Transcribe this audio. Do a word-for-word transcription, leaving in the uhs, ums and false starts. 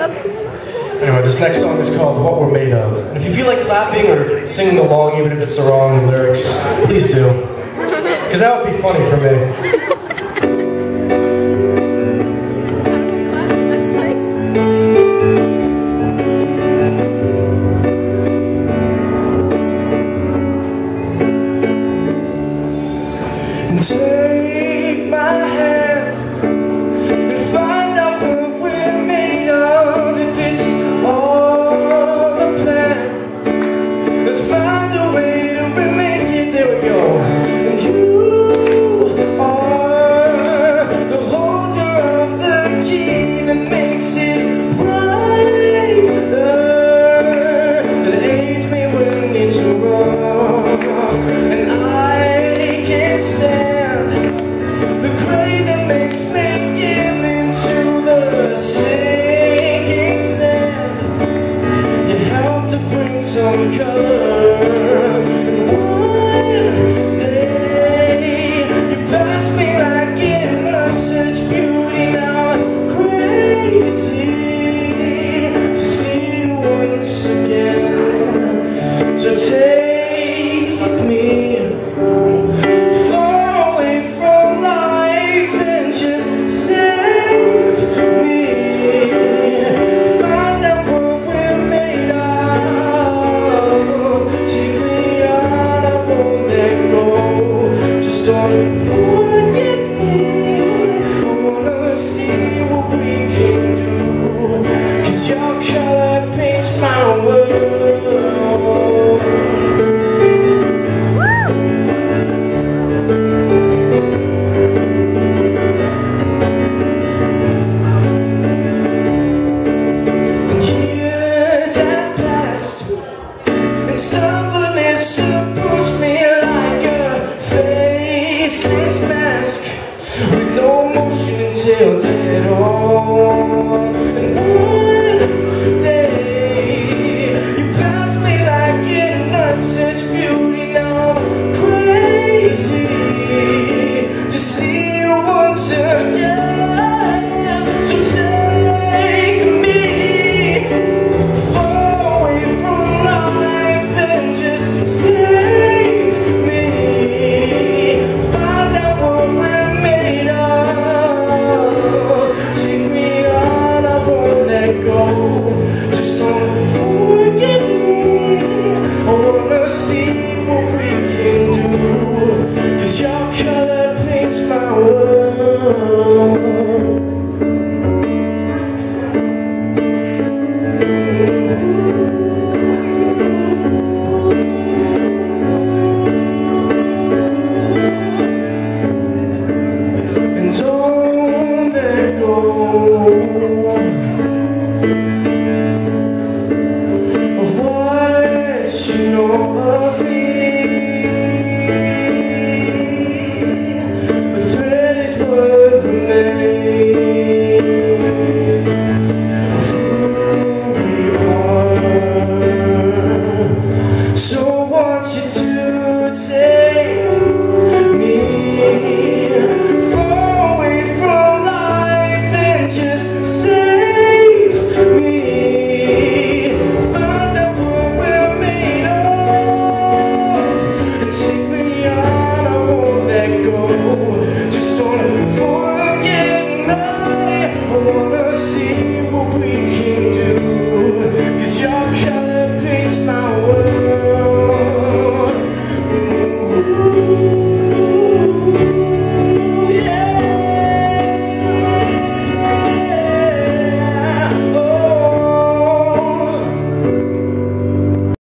Anyway, this next song is called What We're Made Of. And if you feel like clapping or singing along, even if it's the wrong lyrics, please do. Because that would be funny for me. Take my hand and find out what we're made of. If it's all a plan, let's find a way to make it. There we go. And you are the holder of the key that makes it brighter, that aids me when it's rough, and I can't stand the crave that makes me give into the sinking sand. You help to bring some color, and one day you pass me like in such beauty. Now I'm crazy to see you once again. So take me till dead on. And one day you pass me like in not such beauty. Now I'm crazy to see you once again. So take me far away from life and just save me. Find out what we're made of. Just don't forget me. I wanna see what we can do, 'cause your color paints my world. And don't let go of what you know of me.